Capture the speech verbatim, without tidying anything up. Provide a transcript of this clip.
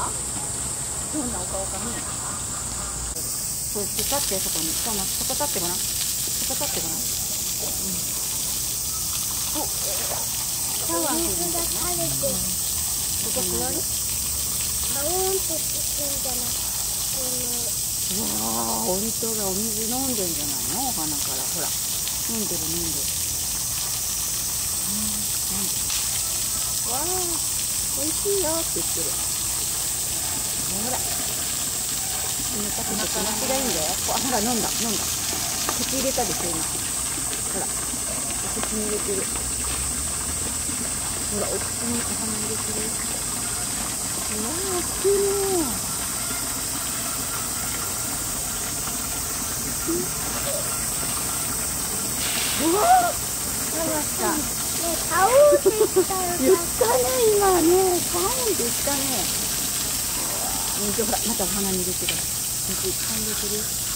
どんなお顔かね。そっち立って、そこに。そこ立ってごらん。そこ立ってごらん。うん、お、シャワーするんだな。ここ座る？ バウンってつくんじゃなくて、 うわー、本当だ。お水飲んでんじゃないの？お花から。ほら。飲んでる飲んでる。うん、飲んでる。わー、おいしいよって言ってる。ほら。冷たくて気持ちがいいんだよ。あ、ほら、飲んだ、飲んだ。口入れたでしょ、今。ほら。お口に入れてる。ほら、お口にお花入れてる。うわー、きれい。うわー、シャワーした。 ね、パウンって言ったよ。 言ったね、今ね。パウンって言ったね。ほら、またお花に入れてる。水いっぱい入れてる。